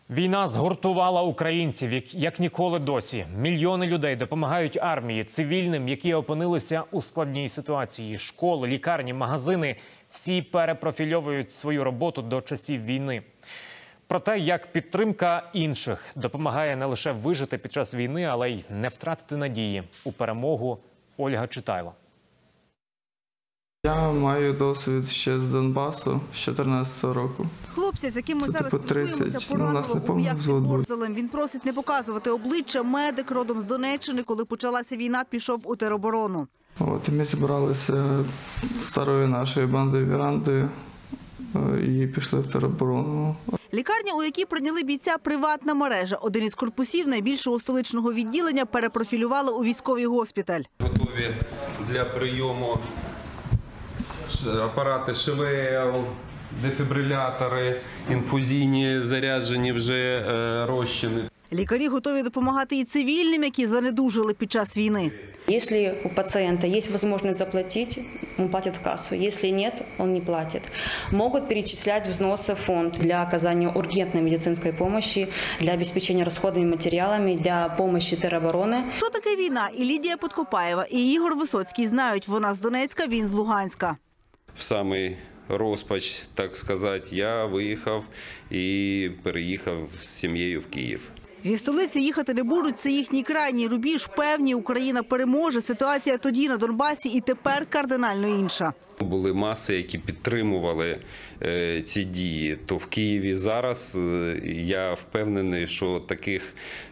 Війна згуртувала українців, як ніколи досі. Мільйони людей допомагають армії, цивільним, які опинилися у складній ситуації. Школи, лікарні, магазини – всі перепрофільовують свою роботу до часів війни. Про те, як підтримка інших допомагає не лише вижити під час війни, але й не втратити надії у перемогу, Ольга Читайло. Я маю досвід ще з Донбасу з 14-го року. Хлопця, з яким ми зараз спілкуємося, поранило у м'який Ворзелем. Він просить не показувати обличчя. Медик родом з Донеччини, коли почалася війна, пішов у тероборону. І ми зібралися з старою нашою бандою Вірандою і пішли в тероборону. Лікарня, у якій прийняли бійця, приватна мережа. Один із корпусів найбільшого столичного відділення перепрофілювали у військовий госпіталь. Готові для прийому апарати ШВЛ, дефібрилятори, інфузійні заряджені вже розчини. Лікарі готові допомагати і цивільним, які занедужили під час війни. Если у пациента есть возможность заплатить, он платит в кассу. Если нет, он не платит. Могут перечислять взносы в фонд для оказания ургентной медицинской помощи, для обеспечения расходными материалами, для помощи теробороны. Що таке війна? І Лідія Подкопаєва, і Ігор Висоцький знають. Вона з Донецька, він з Луганська. В самий розпач, так сказати, я виїхав і переїхав з сім'єю в Київ. Зі столиці їхати не будуть, це їхній крайній рубіж. Певні, Україна переможе. Ситуація тоді на Донбасі і тепер кардинально інша. Були маси, які підтримували ці дії. То в Києві зараз я впевнений, що таких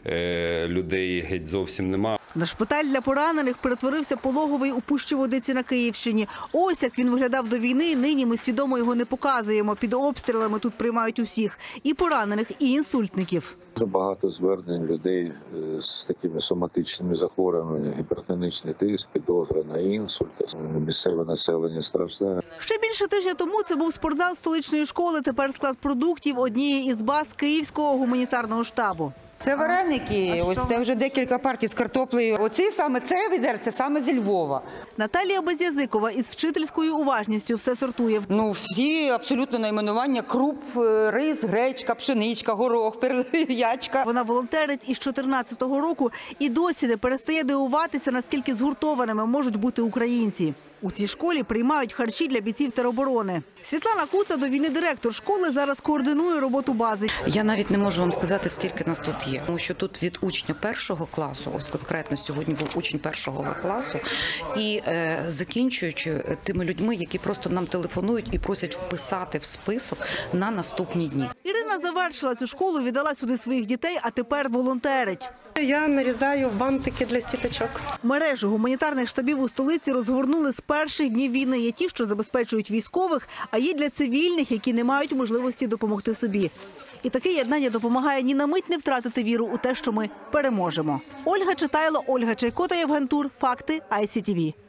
людей геть зовсім нема. На шпиталь для поранених перетворився пологовий у Пущі-Водиці на Київщині. Ось як він виглядав до війни, нині ми свідомо його не показуємо. Під обстрілами тут приймають усіх – і поранених, і інсультників. Дуже багато звернень людей з такими соматичними захворюваннями, гіпертонічний тиск, підозра на інсульт, місцеве населення страждає. Ще більше тижня тому це був спортзал столичної школи, тепер склад продуктів однієї із баз Київського гуманітарного штабу. Це вареники, ось це вже декілька партій з картоплею. Оці саме це відерце, саме зі Львова. Наталія Безязикова із вчительською уважністю все сортує. Всі абсолютно найменування: круп, рис, гречка, пшеничка, горох, ячка. Вона волонтерить із 14-го року і досі не перестає дивуватися, наскільки згуртованими можуть бути українці. У цій школі приймають харчі для бійців тероборони. Світлана Куца, до війни директор школи, зараз координує роботу бази. Я навіть не можу вам сказати, скільки нас тут є. Тому що тут від учня першого класу, ось конкретно сьогодні був учень першого класу, і закінчуючи тими людьми, які просто нам телефонують і просять вписати в список на наступні дні. Ірина завершила цю школу, віддала сюди своїх дітей, а тепер волонтерить. Я нарізаю бантики для сіточок. Мережу гуманітарних штабів у столиці розгорнули з перших днів війни. Є ті, що забезпечують військових, а є для цивільних, які не мають можливості допомогти собі. І таке єднання допомагає ні на мить не втратити віру у те, що ми переможемо. Ольга Читайло, Ольга Чайко та Євген Тур. Факти ICTV.